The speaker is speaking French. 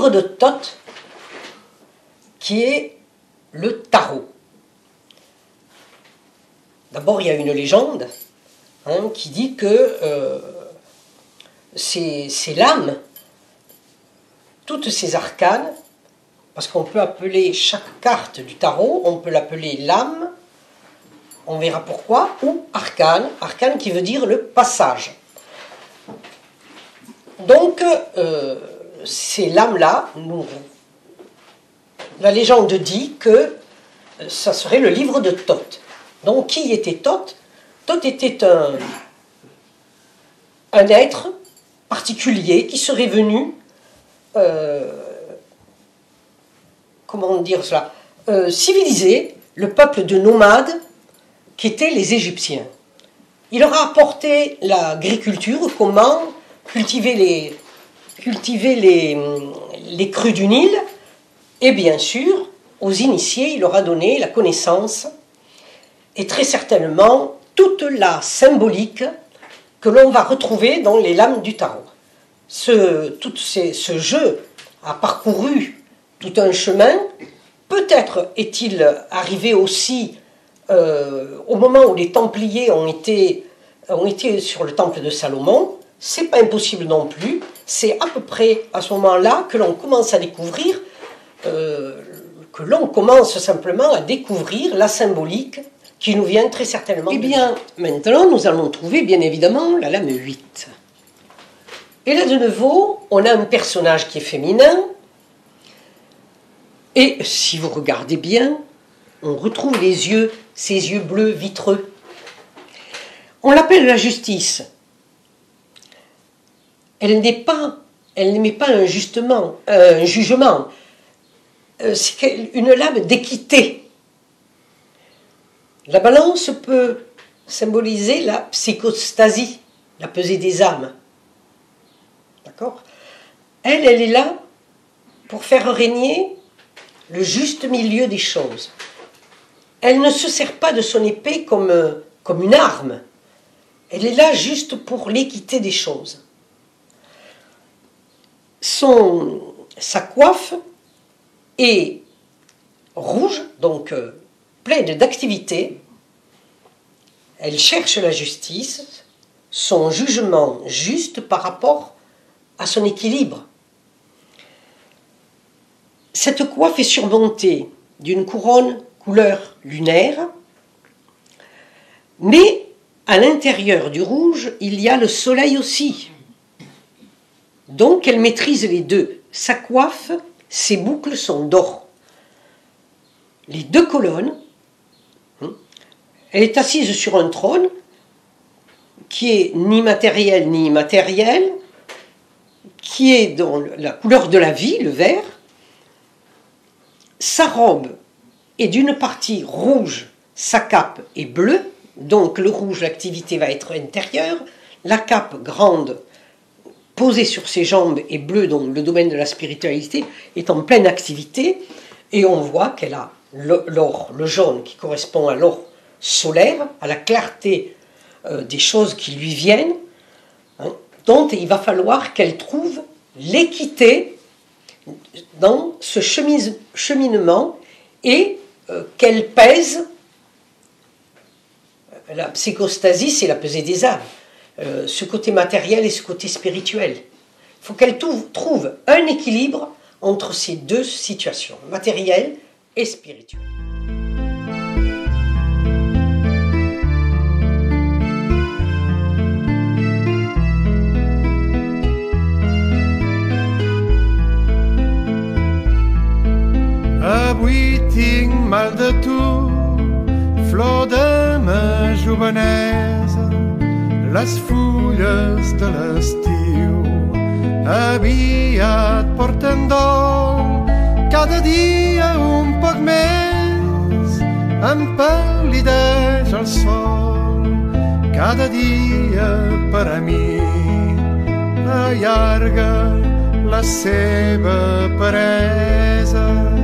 livre de Thoth, qui est le tarot. D'abord, il y a une légende qui dit que ces lames, toutes ces arcanes, parce qu'on peut appeler chaque carte du tarot, on peut l'appeler lame, on verra pourquoi, ou arcane, arcane qui veut dire le passage. Donc, ces lames-là, la légende dit que ça serait le livre de Thoth. Donc, qui était Thoth? Thoth était un être particulier qui serait venu, comment dire cela, civiliser le peuple de nomades qui étaient les Égyptiens. Il leur a apporté l'agriculture, comment cultiver les crues du Nil, et bien sûr, aux initiés, il leur a donné la connaissance et très certainement toute la symbolique que l'on va retrouver dans les lames du tarot. Ce jeu a parcouru tout un chemin. Peut-être est-il arrivé aussi au moment où les Templiers ont été sur le temple de Salomon. C'est pas impossible non plus. C'est à peu près à ce moment-là que l'on commence à découvrir, que l'on commence simplement à découvrir la symbolique qui nous vient très certainement. Eh bien, maintenant, nous allons trouver, bien évidemment, la lame 8. Et là, de nouveau, on a un personnage qui est féminin. Et si vous regardez bien, on retrouve les yeux, ces yeux bleus vitreux. On l'appelle la justice. Elle n'émet pas un jugement. C'est une lame d'équité. La balance peut symboliser la psychostasie, la pesée des âmes. D'accord ? Elle est là pour faire régner le juste milieu des choses. Elle ne se sert pas de son épée comme une arme. Elle est là juste pour l'équité des choses. Sa coiffe est rouge, donc pleine d'activité. Elle cherche la justice, son jugement juste par rapport à son équilibre. Cette coiffe est surmontée d'une couronne couleur lunaire, mais à l'intérieur du rouge, il y a le soleil aussi. Donc elle maîtrise les deux. Sa coiffe, ses boucles sont d'or. Les deux colonnes, elle est assise sur un trône qui est ni matériel ni immatériel, qui est dans la couleur de la vie, le vert. Sa robe est d'une partie rouge, sa cape est bleue, donc le rouge, l'activité va être intérieure, la cape grande posée sur ses jambes est bleue, donc le domaine de la spiritualité est en pleine activité, et on voit qu'elle a l'or, le jaune qui correspond à l'or solaire, à la clarté des choses qui lui viennent, donc il va falloir qu'elle trouve l'équité dans ce cheminement et qu'elle pèse. La psychostasie, c'est la pesée des âmes, ce côté matériel et ce côté spirituel. Il faut qu'elle trouve un équilibre entre ces deux situations, matérielle et spirituelle. Avui tinc mal de tu, flor de ma jovenesa, les fulles de l'estiu aviat porten dol, cada dia un poc més em pal·lideix el sol, cada dia per a mi allarga la seva peresa.